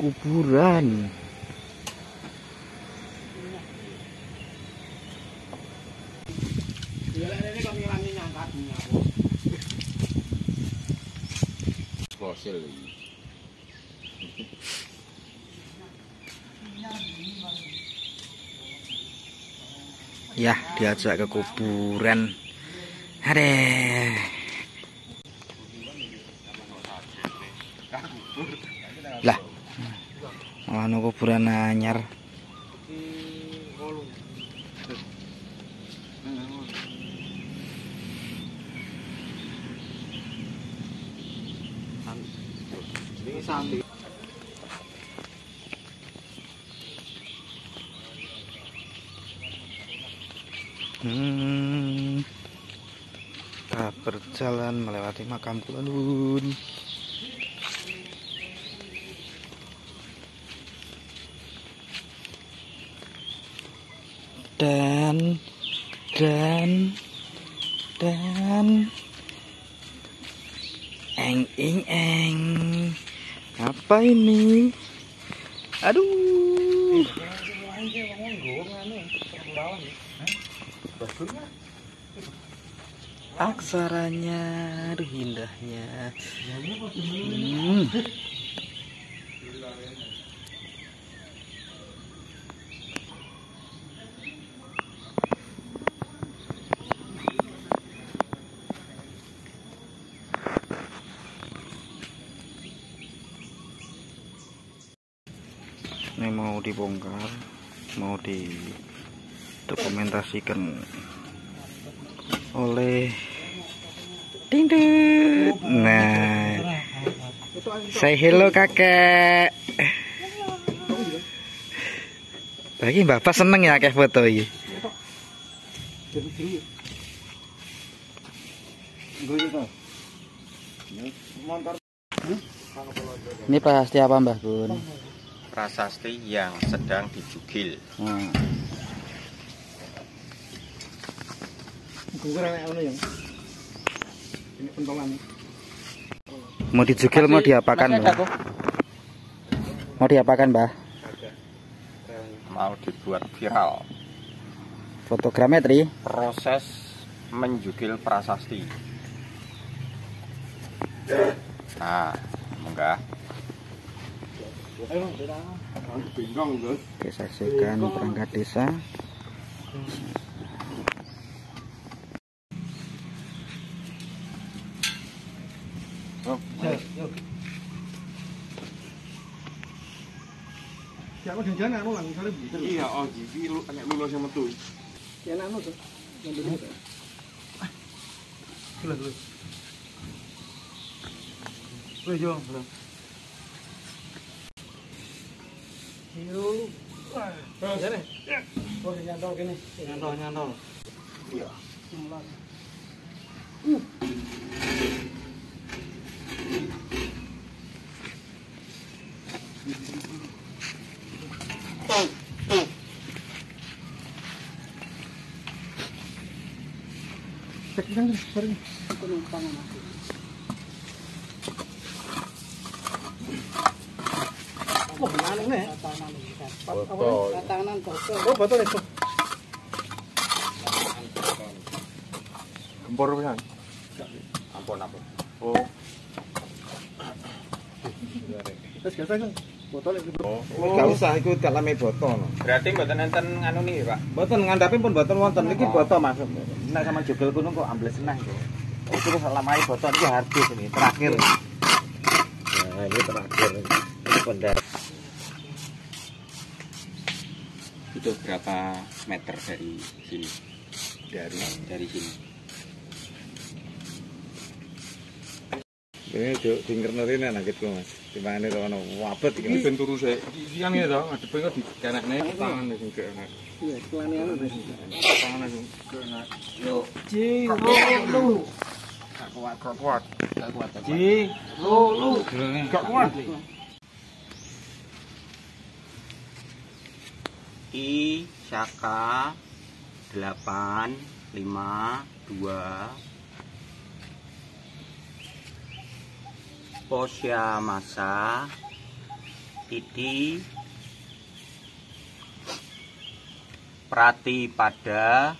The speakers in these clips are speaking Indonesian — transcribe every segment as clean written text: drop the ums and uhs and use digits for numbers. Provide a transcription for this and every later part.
kuburan. Fosil. Ya, diajak ke kuburan. Adeh. Lah. Anu kuburan anyar. Kita berjalan melewati makam Kulon. Dan eng apa ini? Aduh, aksaranya, aduh indahnya. Ini mau dibongkar, mau didokumentasikan oleh Dindut. Nah, say hello kakek. Lagi bapak seneng ya kayak foto ini. Ini pasti apa Mbah Gun? Prasasti yang sedang dijugil. Mau dijugil, mau diapakan Mbah? Mau diapakan Mbah? Mau dibuat viral. Fotogrametri. Proses menjugil prasasti. Nah, enggak. Oke, saksikan perangkat desa. Siapa jangan anu lah misalnya gitu. Iya, oh jadi lu anak lulus yang metu. Ya anu tuh. Dulu. Yo, belum. Yo. Ya nih. Oh, nyantol gini. Nyantol. Iya. Sering penumpang masuk. Oh, anu nih. Tatanan botol. Oh, botol itu. Gempor pisan. Ampun. Oh. Terus biasa kan botol itu. Oh. Enggak usah iku kalame botol. Berarti mboten enten anu niki, Pak. Mboten ngandhapi pun mboten wonten niki botol Mas. Nek sampean jogel gunung kok ambles senah itu. Itu wis lamai botol iki habis ini terakhir. Nah, ini terakhir. Ini pendar. Itu berapa meter dari sini? Dari sini. Ini dingkerneri nek gitu Mas. Timbangane rono wabet iki. Ini ben turu sik. Iki kan ngene to, ngadepe kok dikenekne tangan sing gak enak. Iya, kelane anu wis. Tangan sing gak enak. Yo, ji, lu. Gak kuat. Ji, lu. Gak kuat. I Saka 852 Posya Masa Titi Prati pada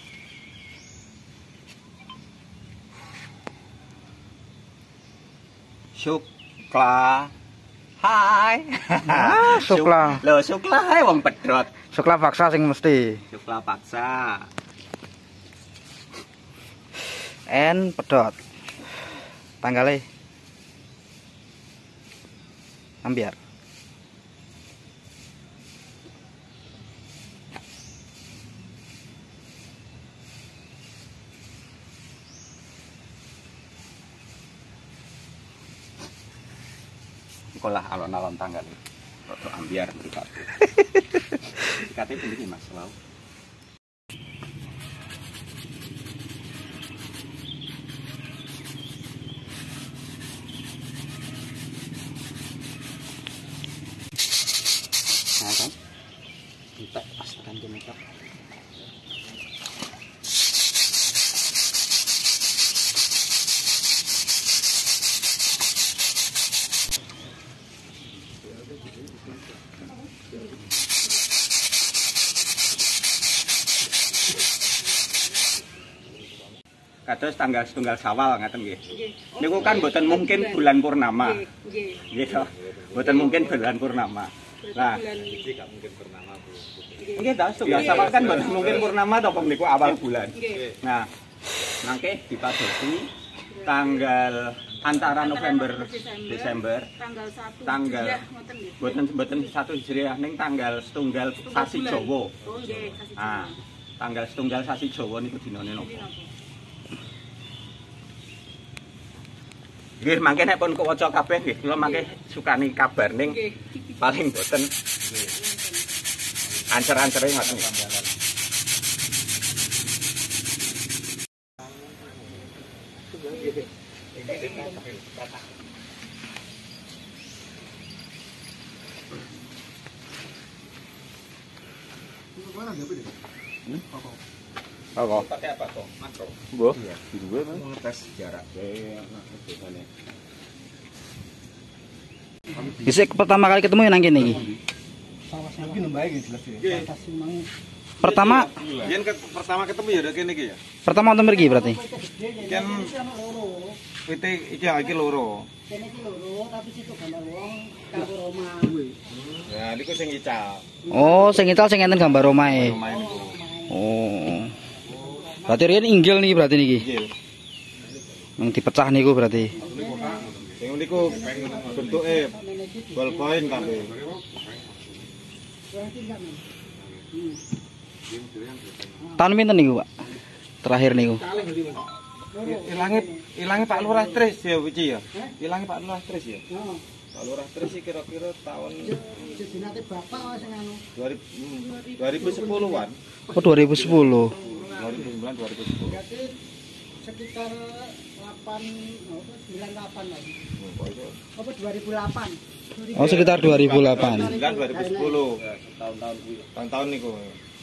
Sukla. Hai. Sukla. Lho, Sukla hai wong pedhot. Sukla paksa sing mesti. Sukla paksa. N pedot. Tanggalnya ambiar. Sekolah alon-alon tanggal. Rodo ambiar mripat. Dikate pundi Mas Lau? Nah kan? Entek pas tekan jemekap. Kados tanggal setunggal Sawal ngaten nggih. Niku kan mboten mungkin bulan purnama. Nggih to. Mboten mungkin bulan purnama. Lah, iki gak mungkin purnama, Bu. Nggih ta, setunggal Sawal kan mboten mungkin purnama to kok niku awal bulan. Nah, mangke dipadosi tanggal antara November Desember tanggal mboten 1 Hijriah ning tanggal setunggal sasi Jawa. Ah, tanggal setunggal sasi Jawa niku dinane napa? Nggih, mangke nek pun kawaca kabeh nggih, kula mangke sukani kabar ning paling boten ancer-ancere ngoten. Apa? Pakai apa kok? Makro. Mbah, diduwe men ngetes jarak biasane. Bisa pertama kali ketemu nang kene iki. Iki nembae iki jelas ya. Pertama, Yen pertama ketemu ya kene iki ya. pertama wonten mriki berarti. Kan PT iki loro. Kene iki loro tapi situ gambar wong karo Roma. Ya niku sing ical. Oh, sing ical sing enten gambar omahe. Lumayan niku. Oh. Berarti riyen inggil niki berarti niki. Inggil. Yang dipecah niku berarti. Sing niku bentuke ballpoint kabeh. Tahun pinten niku, Pak? Terakhir niku. Ilange Pak Lurah Tris ya Wici ya. Ilange Pak Lurah Tris ya. Pak Lurah Tris iki kira-kira tahun Jenate bapak sing anu. 2010-an. Oh, 2010. 2009 2010. Berarti sekitar 98 lagi. Apa 2008? Oh, sekitar 2008. 2010. Tahun-tahun niku.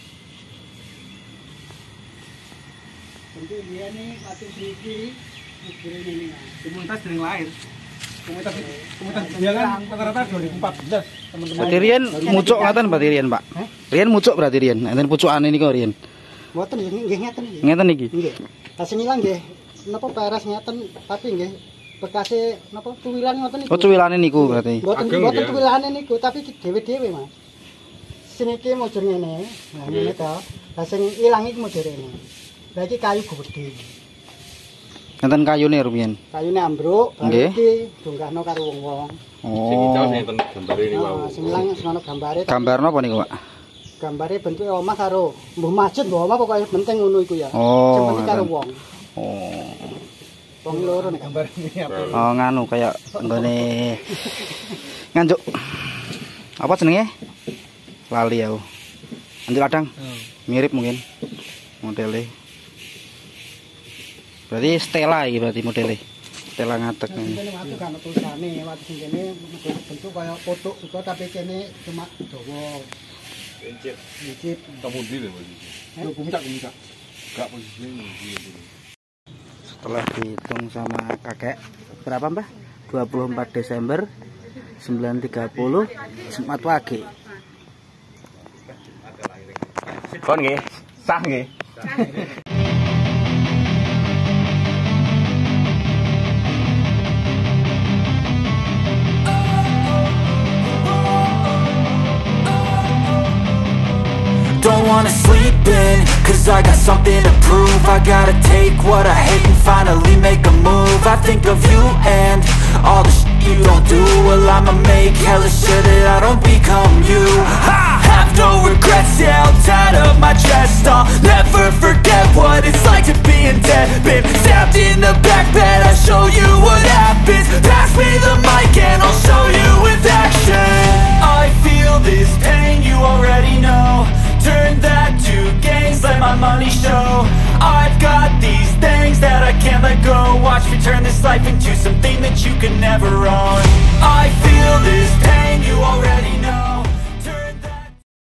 Tentu dia nih waktu sedikit mikirin ini. Komunitas sering lahir. Komunitas dia kan rata-rata 2014 teman-teman. Berarti riyen mucuk ngaten berarti riyen, Pak. Riyen mucuk berarti riyen. Enten pucukane niku riyen. Mboten nggih ngeten nggih. Ngeten niki. Nggih. Lah sing ilang nggih napa peres ngeten tapi nggih bekase napa tuwilan ngoten niku. Oh, cuwilane niku berarti. Mboten tuwilane niku tapi dhewe-dhewe, Mas. Sing iki model ngene. Nah, ngene to. Lah sing ilang iki model ngene. Lah iki kayu gedhe. Ngeten kayune rumiyin. Kayune ambruk, Nggih. iki dongkahno karo wong-wong. Sing ical Oh. sing gambare niku wau. Sing ilang sono gambare. Gambar napa niku, Pak? Gambare bentuke omah karo mbuh masjid, mbuh omah pokoke penting ngono iku ya. Oh, Sing penting karo ngoten. wong. Oh. Wong loro nek Gambar ini apa? Oh, nganu kayak nggone nganjuk. Apa jenenge? Lali aku. Anjuk kadang. Mirip mungkin modelnya. Berarti Stella iki berarti modelnya. Stella ngatek. kene waktu kan tulisane, waktu sing kene bentuk kaya foto juga tapi kene cuma dawa. Encit. Dikit. Kamundi lho posisi. Puncak. Gak posisinya iki. Setelah dihitung sama kakek berapa, Mbah? 24 Desember 9.30 Jumat Wage. Kon nggih, sah nggih. Don't wanna sleep in, cause I got something to prove. I gotta take what I hate and finally make a move. I think of you and all the shit you don't do. Well, I'ma make hella sure that I don't become you. I have no regrets, yeah, I'll tie up my chest. I'll never forget what it's like to be in debt. Been stabbed in the back bed, I'll show you what happens. Pass me the mic and I'll show you with action. I feel this pain, you already know. Turn that to gains, let my money show. I've got these things that I can't let go. Watch me turn this life into something that you can never own.